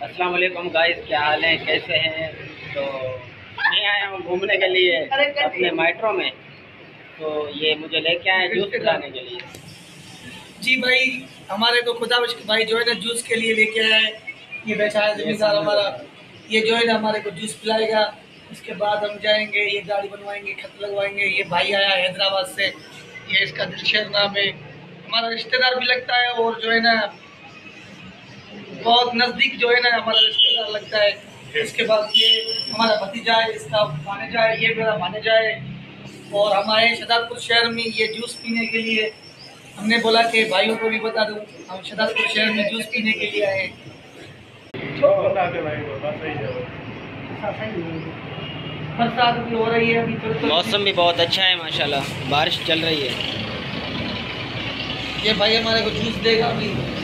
अस्सलाम वालेकुम गाइस, क्या हाल है, कैसे हैं। तो मैं आया हूँ घूमने के लिए अपने मेट्रो में। तो ये मुझे लेके आए जूस पिलाने के लिए। जी भाई, हमारे को खुदा भाई जो है ना जूस के लिए लेके आए। ये बैठा है जिम्मेदार हमारा, ये जो है ना हमारे को जूस पिलाएगा। उसके बाद हम जाएंगे, ये गाड़ी बनवाएंगे, खत लगवाएंगे। ये भाई आया हैदराबाद से, ये इसका दिलशेर नाम है, हमारा रिश्तेदार भी लगता है। और जो है ना बहुत नज़दीक जो है ना हमारा रिश्तेदार लगता है। इसके बाद ये हमारा भतीजा है, इसका भानेजा है, ये मेरा भानेजा है। और हम आए शहजादपुर शहर में ये जूस पीने के लिए। हमने बोला कि भाइयों को भी बता दूं, हम शहजादपुर शहर में जूस पीने के लिए आए। बरसात भी हो रही है अभी, तो मौसम भी बहुत अच्छा है माशाल्लाह, बारिश चल रही है। ये भाई हमारे को जूस देगा अभी।